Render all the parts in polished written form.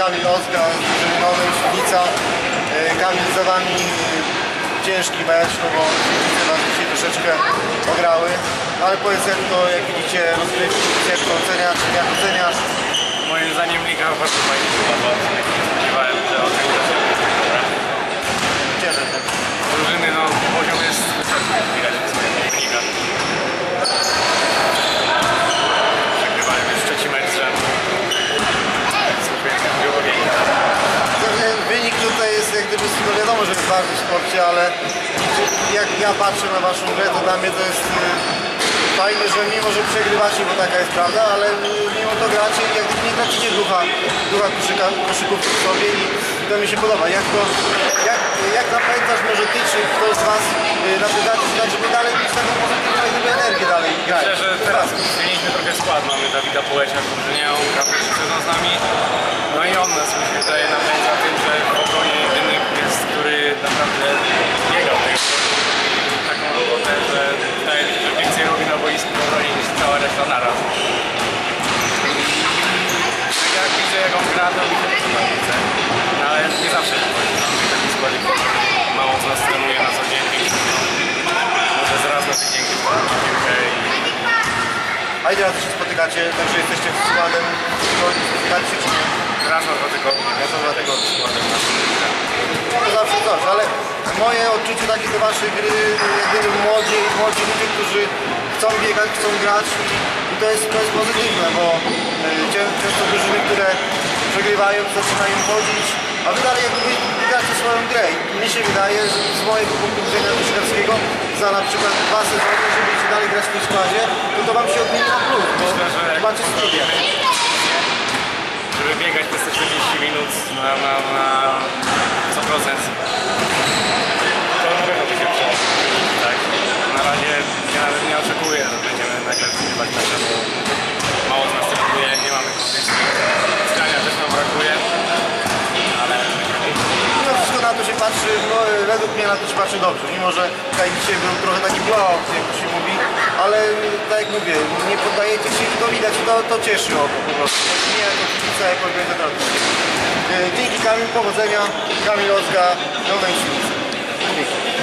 Kamil Ozga, Nowej Świdnica. Kamil, za wami ciężki mecz, no bo Świdnice nas dzisiaj troszeczkę ograły. Ale powiedz, jak to, jak widzicie rozgrywki, jak to oceniasz, jak oceniasz? Moim zdaniem liga bardzo fajnie wygląda. Nie spodziewałem, że o tym zacznie. Cieszę się. Drużyny, no poziom jest wysoki, widać w swoich liga. Przegrywałem już trzeci mecz, że wynik tutaj jest jak gdyby, no wiadomo, że jest ważny w sporcie, ale jak ja patrzę na waszą grę, to dla mnie to jest fajne, że mimo, że przegrywacie, bo taka jest prawda, ale mimo to gracie, jak nie tracicie ducha koszykówki w sobie i to mi się podoba. Jak napędzasz może ty, czy ktoś z was napędzacie, żeby dalej mieć taką pozytywną energię dalej grać? Myślę, że teraz zmieniliśmy trochę skład. Mamy Dawida Połecia w drużynie, on gra pierwszy sezon z nami. No i on nas, mi się wydaje, napędza tym, że w obronie jedyny jest, który naprawdę biega w tej taką robotę, że wydaje mi się, że więcej robi na boisku w obronie niż cała reszta naraz. Jak widzę, jak on gra, to mi się to widzę. No, ale nie zawsze to chodzi. Mamy taki składnik, mało z nas trenuje na co dzień. Może zaraz na tydzień piłkę i... A ile razy się spotykacie, także jesteście składem, spotykacie się czy nie? Raz na 2 tygodnie, raz na 2 tygodnie składem naszą ligę. No zawsze coś, ale moje odczucie takie do waszej gry, jak gdyby młodzi ludzie, którzy chcą biegać, chcą grać i to jest pozytywne, bo często drużyny, które przegrywają, zaczynają chodzić, a wy dalej jakby gracie swoją grę i mi się wydaje, że z mojego punktu widzenia koszykówskiego za na przykład 2 sezony, że będziecie dalej grać w tym składzie, to wam się odmieni na plus, bo macie studia. Żeby biegać te 140 minut na 100%, to na pewno by się przydało. Tak. Na razie ja nawet nie oczekuję, że będziemy nagle wygrywać mecze, bo mało z nas trenuje, nie mamy kondycji. Skrania też nam brakuje, ale... No wszystko na to się patrzy, no według mnie na to się patrzy dobrze, mimo że tutaj dzisiaj był trochę taki blok, jak się mówi, ale tak jak mówię, nie poddajecie się i to widać, to cieszy oko po prostu. Nie jako kibica, jako organizator. Dzięki Kamil, powodzenia, Kamil Ozga, Nowej Świdnicy. Dzięki.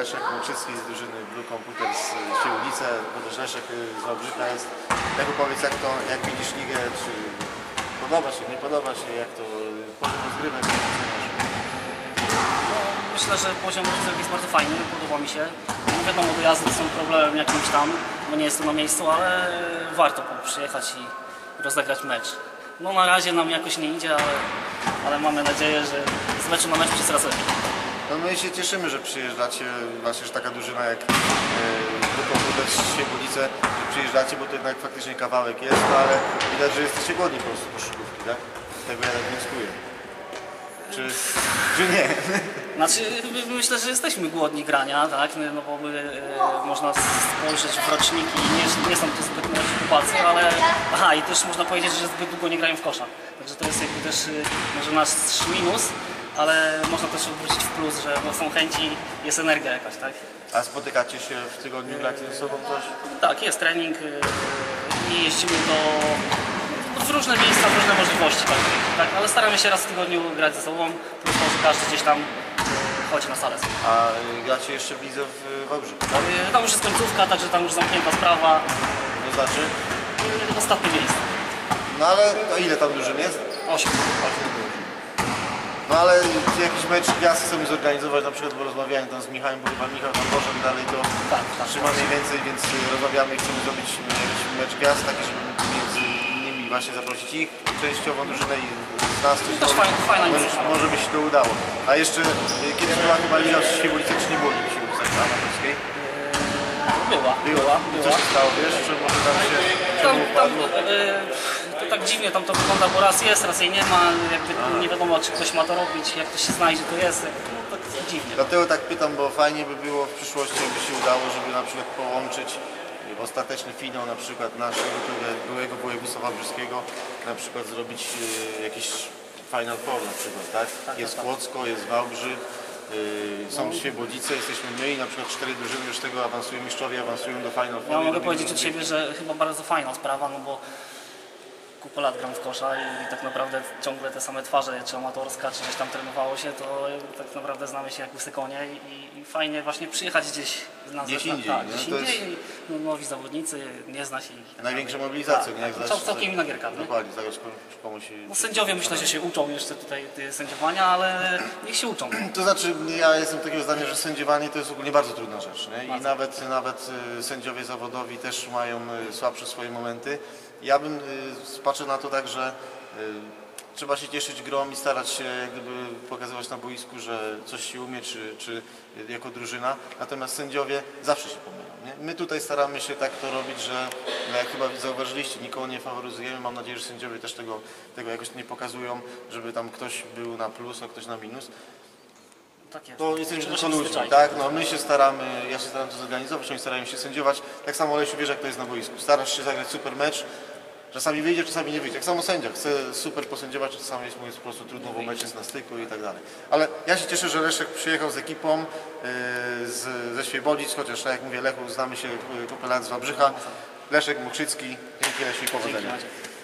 Leszek Mokrzycki z drużyny Blue Computer z Świebodzice, bo też Leszek z Wałbrzycha jest. Jak powiedz, jak widzisz ligę, czy podoba się, nie podoba się, jak to poziom rozgrywek? No, myślę, że poziom rozgrywek jest bardzo fajny, podoba mi się. No wiadomo, dojazdy są problemem jakimś tam, bo nie jest to na miejscu, ale warto przyjechać i rozegrać mecz. No na razie nam jakoś nie idzie, ale mamy nadzieję, że z meczu na mecz będzie coraz lepiej. No my się cieszymy, że przyjeżdżacie, właśnie, że taka drużyna jak Blue Computer z Świebodzice, że przyjeżdżacie, bo to jednak faktycznie kawałek jest, no ale widać, że jesteście głodni po prostu koszykówki, tak? Tego ja tak wnioskuję. Czy nie? Znaczy, myślę, że jesteśmy głodni grania, tak? No bo można spojrzeć w roczniki, nie są to zbyt młodzi chłopacy, ale i też można powiedzieć, że zbyt długo nie grają w kosza. Także to jest jakby też może nasz minus, ale można też obrócić w plus, że są chęci, jest energia jakaś, tak? A spotykacie się w tygodniu, gracie ze sobą coś? Tak, jest trening i jeździmy w różne miejsca, w różne możliwości, tak, ale staramy się raz w tygodniu grać ze sobą, plus może każdy gdzieś tam chodzi na salę. A gracie jeszcze widzę w Wałbrzychu, tak? Tam już jest końcówka, także tam już zamknięta sprawa. To znaczy? Ostatnie miejsce. No ale to ile tam drużyn jest? 8. No ale jakiś mecz gwiazd chcemy zorganizować, na przykład bo rozmawiałem tam z Michałem, bo chyba Michał tam poszedł dalej, to Tak. trzyma mniej więcej, więc rozmawiamy i chcemy zrobić jakiś mecz gwiazd, taki, żeby między innymi właśnie zaprosić ich, częściową drużynę i z nas coś Też fajna inicjatywa. może by się to udało. A jeszcze kiedyś była chyba liga w Świebodzicy, czy nie było ligi w Świebodzicy amatorskiej? Była. Co się stało, wiesz, czy może tam się upadło? To tak dziwnie tam to wygląda, bo raz jest, raz jej nie ma, jakby nie wiadomo, czy ktoś ma to robić, jak ktoś się znajdzie, to jest, no, tak dziwnie. Dlatego tak pytam, bo fajnie by było w przyszłości, jakby się udało, żeby na przykład połączyć ostateczny finał na przykład naszego byłego województwa wałbrzyskiego, na przykład zrobić jakiś Final Four na przykład, tak? Jest Kłodzko, jest Wałbrzych, są Świebodzice, jesteśmy my i na przykład 4 drużyny już tego awansują, mistrzowie awansują do Final Four. Ja mogę powiedzieć od siebie, że chyba bardzo fajna sprawa, no bo kupę lat gram w kosza i tak naprawdę ciągle te same twarze, czy amatorska, czy gdzieś tam trenowało się, to tak naprawdę znamy się jak łysy konie i fajnie właśnie przyjechać gdzieś na Gdzieś indziej, tak, nie? gdzieś To jest- indziej, nowi zawodnicy, nie zna się ich. Największa mobilizacja, Tak, nie? Jak tak, znasz- całkiem inna gierka. Nie? Dokładnie, zaraz komuś... No, sędziowie myślę, że się uczą jeszcze tutaj sędziowania, ale niech się uczą. To znaczy, ja jestem takiego zdania, że sędziowanie to jest ogólnie bardzo trudna rzecz, nie? I nawet sędziowie zawodowi też mają słabsze swoje momenty. Ja bym patrzył na to tak, że trzeba się cieszyć grą i starać się jak gdyby pokazywać na boisku, że coś się umie, czy jako drużyna. Natomiast sędziowie zawsze się pomylą. Nie? My tutaj staramy się tak to robić, że no jak chyba zauważyliście, nikogo nie faworyzujemy. Mam nadzieję, że sędziowie też tego jakoś nie pokazują, żeby tam ktoś był na plus, a ktoś na minus. Tak jest. To jesteśmy Trzeba tylko się ludźmi, przyzwyczaić. tak? No my się staramy, ja się staram to zorganizować, oni starają się sędziować. Tak samo Lesiu, wiesz jak to jest na boisku. Starasz się zagrać super mecz, czasami wyjdzie, czasami nie wyjdzie. Tak samo sędzia chce super posędziować, czasami jest mu po prostu trudno, bo mecz jest na styku i tak dalej. Ale ja się cieszę, że Leszek przyjechał z ekipą ze Świebodzic, chociaż tak jak mówię, Lechu znamy się kupę lat z Wałbrzycha. Leszek Mokrzycki, dzięki Lesiu i powodzenia. Dzięki, Maciek.